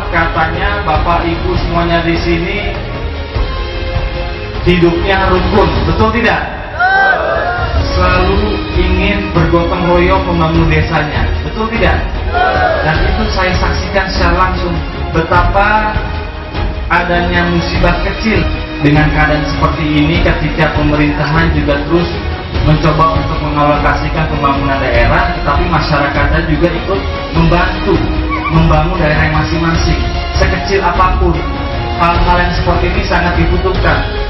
katanya Bapak Ibu semuanya di sini hidupnya rukun, betul tidak? Selalu ingin bergotong royong membangun desanya, betul tidak? Dan itu saya saksikan secara langsung betapa adanya musibah kecil dengan keadaan seperti ini ketika pemerintahan juga terus mencoba untuk mengalokasikan pembangunan daerah, tetapi masyarakatnya juga ikut membantu membangun daerah yang masing-masing. Sekecil apapun, hal-hal yang seperti ini sangat dibutuhkan.